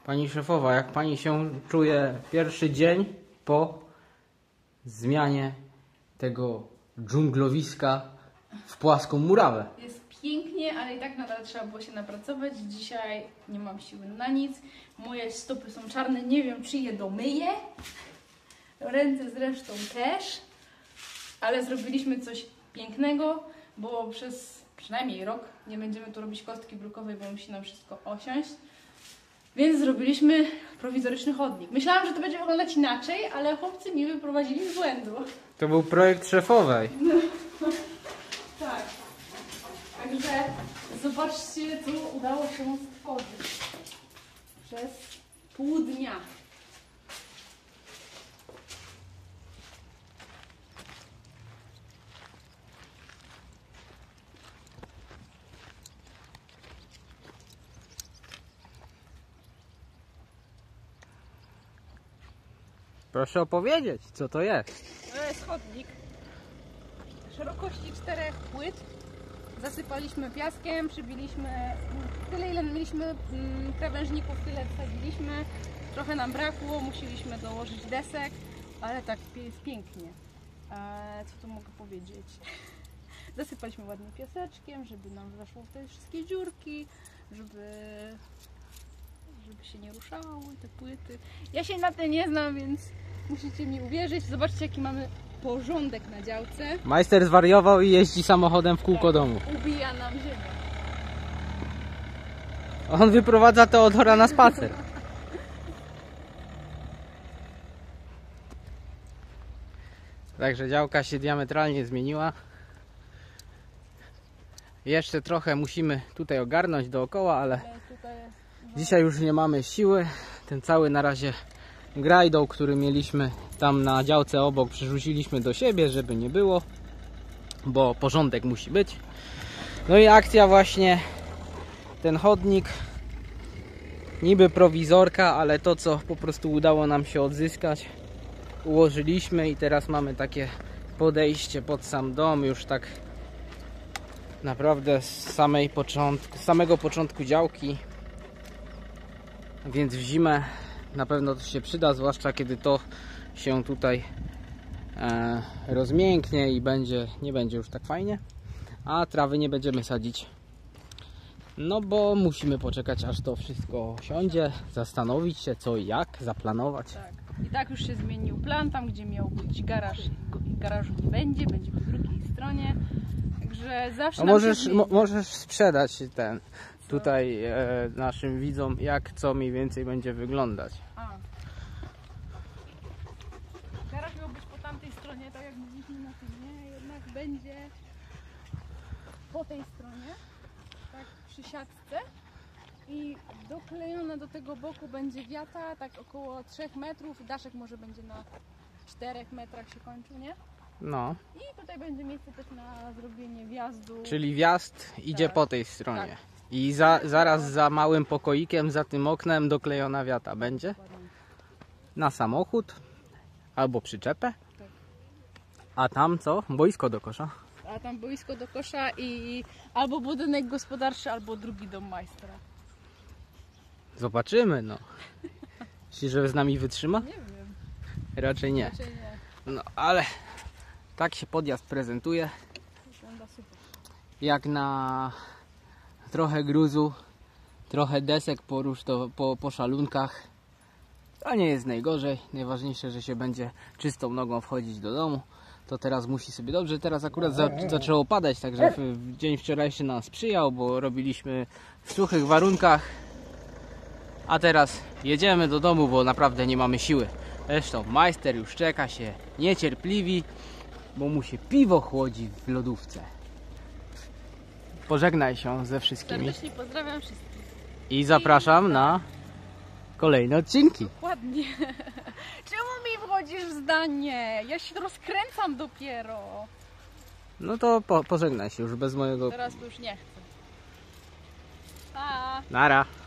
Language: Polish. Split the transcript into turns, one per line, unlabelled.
Pani szefowa, jak pani się czuje pierwszy dzień po zmianie tego dżunglowiska w płaską murawę?
Jest pięknie, ale i tak nadal trzeba było się napracować. Dzisiaj nie mam siły na nic. Moje stopy są czarne, nie wiem czy je domyję. Ręce zresztą też. Ale zrobiliśmy coś pięknego, bo przez przynajmniej rok nie będziemy tu robić kostki brukowej, bo musi nam wszystko osiąść. Więc zrobiliśmy prowizoryczny chodnik. Myślałam, że to będzie wyglądać inaczej, ale chłopcy mnie wyprowadzili z błędu.
To był projekt szefowej.
No, tak. Także zobaczcie, co udało się stworzyć przez pół dnia.
Proszę opowiedzieć, co to jest.
To jest chodnik szerokości 4 płyt. Zasypaliśmy piaskiem, przybiliśmy tyle, ile mieliśmy krawężników, tyle wsadziliśmy. Trochę nam brakło, musieliśmy dołożyć desek, ale tak jest pięknie. Co tu mogę powiedzieć? Zasypaliśmy ładnie piaseczkiem, żeby nam weszło w te wszystkie dziurki, żeby się nie ruszały te płyty. Ja się na tym nie znam, więc musicie mi uwierzyć. Zobaczcie, jaki mamy porządek na działce.
Majster zwariował i jeździ samochodem w kółko domu.
Ubija nam ziemię.
On wyprowadza Teodora na spacer. Także działka się diametralnie zmieniła. Jeszcze trochę musimy tutaj ogarnąć dookoła, ale dzisiaj już nie mamy siły. Ten cały na razie grajdą, który mieliśmy tam na działce obok, przerzuciliśmy do siebie, żeby nie było, bo porządek musi być. No i akcja właśnie, ten chodnik, niby prowizorka, ale to co po prostu udało nam się odzyskać, ułożyliśmy i teraz mamy takie podejście pod sam dom, już tak naprawdę z samego początku działki, więc w zimę na pewno to się przyda, zwłaszcza kiedy to się tutaj rozmięknie i nie będzie już tak fajnie, a trawy nie będziemy sadzić, no bo musimy poczekać, aż to wszystko siądzie, zastanowić się co i jak, zaplanować.
Tak. I tak już się zmienił plan, tam gdzie miał być garaż, garażu nie będzie, będzie po drugiej stronie, także zawsze
a możesz sprzedać ten tutaj naszym widzom, jak co mniej więcej będzie wyglądać.
Garaż miał być po tamtej stronie, tak jak mówiliśmy na filmie, jednak będzie po tej stronie, tak przy siatce, i doklejona do tego boku będzie wiata, tak około 3 metrów, daszek może będzie na 4 metrach się kończył, nie?
No.
I tutaj będzie miejsce też na zrobienie wjazdu.
Czyli wjazd idzie po tej stronie.
Tak.
I zaraz za małym pokoikiem, za tym oknem doklejona wiata będzie? Na samochód? Albo przyczepę?
Tak.
A tam co? Boisko do kosza?
A tam boisko do kosza i albo budynek gospodarczy, albo drugi dom majstra.
Zobaczymy, no. Myślisz, że z nami wytrzyma?
Nie wiem.
Raczej nie.
Raczej nie.
No ale tak się podjazd prezentuje.
Wygląda super.
Jak na trochę gruzu, trochę desek po szalunkach. To nie jest najgorzej. Najważniejsze, że się będzie czystą nogą wchodzić do domu. To teraz musi sobie dobrze. Teraz akurat zaczęło padać, także w dzień wczorajszy nam sprzyjał, bo robiliśmy w suchych warunkach. A teraz jedziemy do domu, bo naprawdę nie mamy siły. Zresztą majster już czeka się niecierpliwi, bo mu się piwo chłodzi w lodówce. Pożegnaj się ze wszystkimi.
Serdecznie pozdrawiam wszystkich.
I zapraszam na kolejne odcinki.
Ładnie. Czemu mi wchodzisz w zdanie? Ja się rozkręcam dopiero.
No to pożegnaj się już bez mojego...
Teraz to już nie chcę. Pa!
Nara.